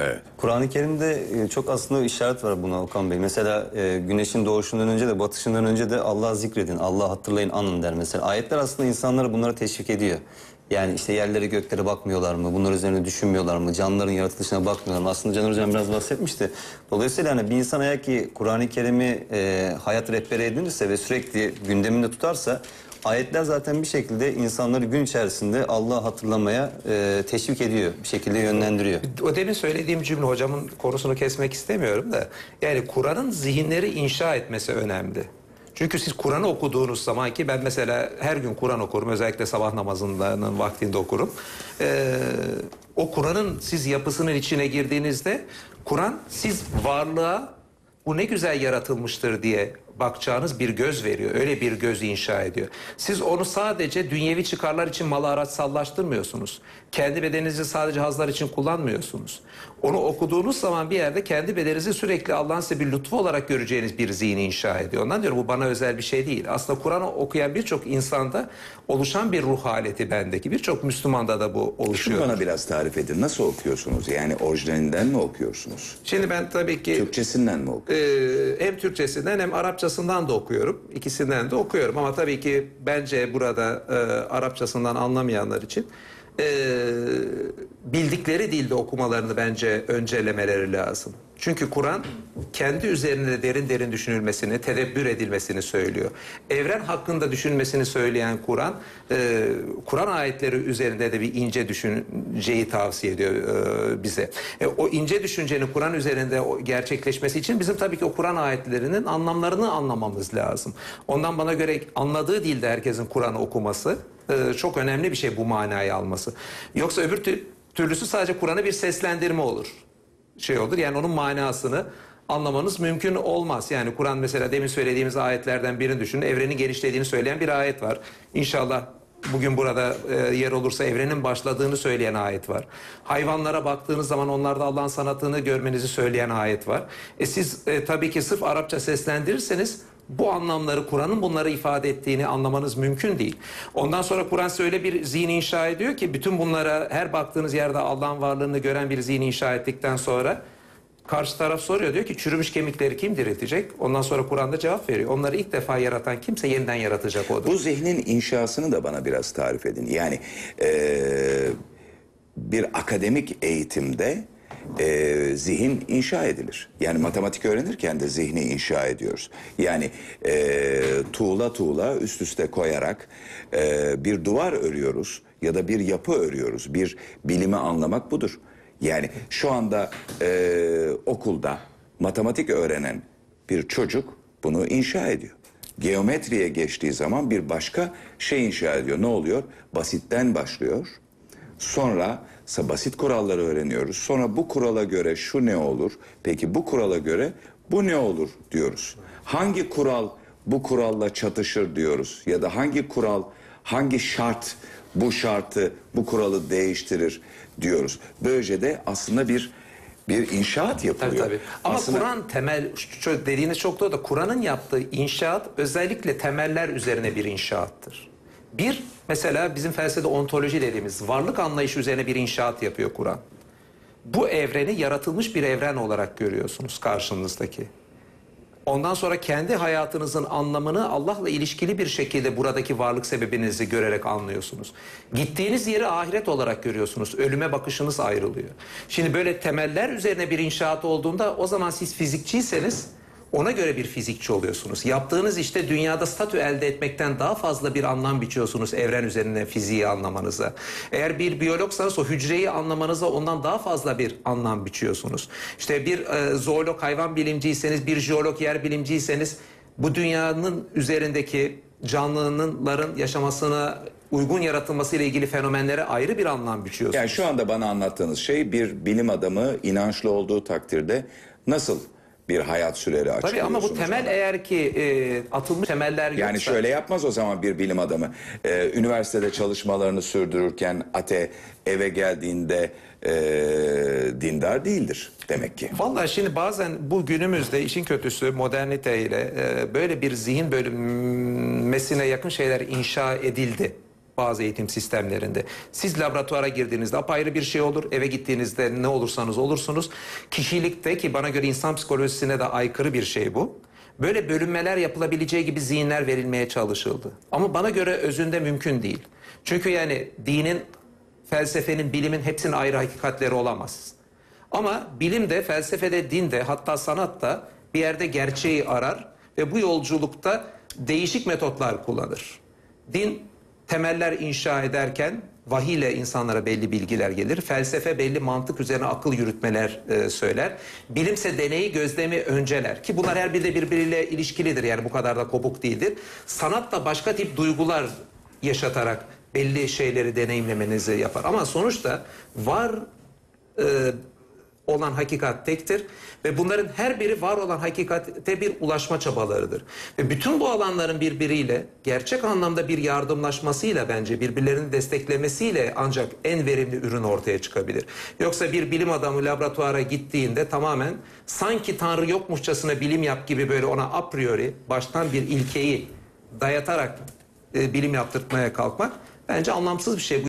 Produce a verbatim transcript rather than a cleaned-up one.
Evet. Kur'an-ı Kerim'de e, çok aslında işaret var buna Okan Bey. Mesela e, güneşin doğuşundan önce de batışından önce de Allah'ı zikredin, Allah'ı hatırlayın, anın der mesela. Ayetler aslında insanları bunlara teşvik ediyor. Yani işte yerlere göklere bakmıyorlar mı? Bunlar üzerine düşünmüyorlar mı? Canlıların yaratılışına bakmıyorlar mı? Aslında Caner Hocam biraz bahsetmişti. Dolayısıyla hani bir insan eğer ki Kur'an-ı Kerim'i e, hayat rehberi edinirse ve sürekli gündeminde tutarsa ayetler zaten bir şekilde insanları gün içerisinde Allah'ı hatırlamaya e, teşvik ediyor. Bir şekilde yönlendiriyor. O demin söylediğim cümle, hocamın konusunu kesmek istemiyorum da, yani Kur'an'ın zihinleri inşa etmesi önemli. Çünkü siz Kur'an'ı okuduğunuz zaman, ki ben mesela her gün Kur'an okurum, özellikle sabah namazının vaktinde okurum. Ee, o Kur'an'ın siz yapısının içine girdiğinizde, Kur'an siz varlığa bu ne güzel yaratılmıştır diye bakacağınız bir göz veriyor. Öyle bir göz inşa ediyor. Siz onu sadece dünyevi çıkarlar için mala araç sallaştırmıyorsunuz. Kendi bedeninizi sadece hazlar için kullanmıyorsunuz. Onu okuduğunuz zaman bir yerde kendi bedeninizi sürekli Allah'ın size bir lütfu olarak göreceğiniz bir zihni inşa ediyor. Ondan diyorum bu bana özel bir şey değil. Aslında Kur'an'ı okuyan birçok insanda oluşan bir ruh haleti bendeki. Birçok Müslümanda da bu oluşuyor. Şunu bana biraz tarif edin. Nasıl okuyorsunuz? Yani orijinalinden mi okuyorsunuz? Şimdi ben tabii ki Türkçesinden mi okuyorsunuz? e, hem Türkçesinden hem Arapçasından da okuyorum. İkisinden de okuyorum. Ama tabii ki bence burada e, Arapçasından anlamayanlar için e, bildikleri dilde okumalarını bence öncelemeleri lazım. Çünkü Kur'an kendi üzerine derin derin düşünülmesini, tedebbür edilmesini söylüyor. Evren hakkında düşünmesini söyleyen Kur'an, e, Kur'an ayetleri üzerinde de bir ince düşünceyi tavsiye ediyor e, bize. E, o ince düşüncenin Kur'an üzerinde o gerçekleşmesi için bizim tabii ki o Kur'an ayetlerinin anlamlarını anlamamız lazım. Ondan bana göre anladığı dilde herkesin Kur'an'ı okuması e, çok önemli bir şey, bu manayı alması. Yoksa öbür tü türlüsü sadece Kur'an'ı bir seslendirme olur. Şey olur, yani onun manasını anlamanız mümkün olmaz. Yani Kur'an mesela demin söylediğimiz ayetlerden birini düşünün. Evrenin genişlediğini söyleyen bir ayet var. İnşallah bugün burada e, yer olursa evrenin başladığını söyleyen ayet var. Hayvanlara baktığınız zaman onlarda Allah'ın sanatını görmenizi söyleyen ayet var. E siz e, tabii ki sırf Arapça seslendirirseniz bu anlamları, Kur'an'ın bunları ifade ettiğini anlamanız mümkün değil. Ondan sonra Kur'an size öyle bir zihin inşa ediyor ki bütün bunlara, her baktığınız yerde Allah'ın varlığını gören bir zihin inşa ettikten sonra karşı taraf soruyor, diyor ki çürümüş kemikleri kim diriltecek? Ondan sonra Kur'an'da cevap veriyor. Onları ilk defa yaratan kimse yeniden yaratacak odur. Bu zihnin inşasını da bana biraz tarif edin. Yani ee, bir akademik eğitimde e, zihin inşa edilir. Yani matematik öğrenirken de zihni inşa ediyoruz. Yani e, tuğla tuğla üst üste koyarak e, bir duvar örüyoruz ya da bir yapı örüyoruz. Bir bilimi anlamak budur. Yani şu anda e, okulda matematik öğrenen bir çocuk bunu inşa ediyor. Geometriye geçtiği zaman bir başka şey inşa ediyor. Ne oluyor? Basitten başlıyor. Sonra basit kuralları öğreniyoruz. Sonra bu kurala göre şu ne olur? Peki bu kurala göre bu ne olur diyoruz. Hangi kural bu kuralla çatışır diyoruz. Ya da hangi kural, hangi şart bu şartı, bu kuralı değiştirir diyoruz. Böylece de aslında bir bir inşaat yapılıyor. Tabii, tabii. Ama aslında... Kur'an temel, şu dediğiniz çok doğru da, Kur'an'ın yaptığı inşaat özellikle temeller üzerine bir inşaattır. Bir, mesela bizim felsefede ontoloji dediğimiz varlık anlayışı üzerine bir inşaat yapıyor Kur'an. Bu evreni yaratılmış bir evren olarak görüyorsunuz karşınızdaki. Ondan sonra kendi hayatınızın anlamını Allah'la ilişkili bir şekilde buradaki varlık sebebinizi görerek anlıyorsunuz. Gittiğiniz yeri ahiret olarak görüyorsunuz. Ölüme bakışınız ayrılıyor. Şimdi böyle temeller üzerine bir inşaat olduğunda, o zaman siz fizikçiyseniz ona göre bir fizikçi oluyorsunuz. Yaptığınız işte dünyada statü elde etmekten daha fazla bir anlam biçiyorsunuz evren üzerine fiziği anlamanıza. Eğer bir biyologsanız o hücreyi anlamanıza ondan daha fazla bir anlam biçiyorsunuz. İşte bir e, zoolog, hayvan bilimciyseniz, bir jeolog, yer bilimciyseniz bu dünyanın üzerindeki canlıların yaşamasına uygun yaratılması ile ilgili fenomenlere ayrı bir anlam biçiyorsunuz. Yani şu anda bana anlattığınız şey, bir bilim adamı inançlı olduğu takdirde nasıl bir hayat süreli açıklıyorsunuz. Tabii ama bu temel ona, eğer ki e, atılmış temeller yoksa... Yani şöyle yapmaz o zaman bir bilim adamı. Ee, üniversitede çalışmalarını sürdürürken ate eve geldiğinde e, dindar değildir demek ki. Vallahi şimdi bazen bu günümüzde işin kötüsü moderniteyle e, böyle bir zihin bölünmesine yakın şeyler inşa edildi. bazı eğitim sistemlerinde. Siz laboratuvara girdiğinizde apayrı bir şey olur. Eve gittiğinizde ne olursanız olursunuz. Kişilikte, ki bana göre insan psikolojisine de aykırı bir şey bu, böyle bölünmeler yapılabileceği gibi zihinler verilmeye çalışıldı. Ama bana göre özünde mümkün değil. Çünkü yani dinin, felsefenin, bilimin hepsinin ayrı hakikatleri olamaz. Ama bilimde, felsefede, dinde, hatta sanatta bir yerde gerçeği arar ve bu yolculukta değişik metotlar kullanır. Din temeller inşa ederken vahiy ile insanlara belli bilgiler gelir. Felsefe belli mantık üzerine akıl yürütmeler e, söyler. Bilimse deneyi, gözlemi önceler. Ki bunlar her biri de birbiriyle ilişkilidir. Yani bu kadar da kopuk değildir. Sanat da başka tip duygular yaşatarak belli şeyleri deneyimlemenizi yapar. Ama sonuçta var e, olan hakikat tektir ve bunların her biri var olan hakikate bir ulaşma çabalarıdır. Ve bütün bu alanların birbiriyle gerçek anlamda bir yardımlaşmasıyla, bence birbirlerini desteklemesiyle ancak en verimli ürün ortaya çıkabilir. Yoksa bir bilim adamı laboratuvara gittiğinde tamamen sanki Tanrı yokmuşçasına bilim yap gibi böyle ona a priori baştan bir ilkeyi dayatarak e, bilim yaptırtmaya kalkmak bence anlamsız bir şey.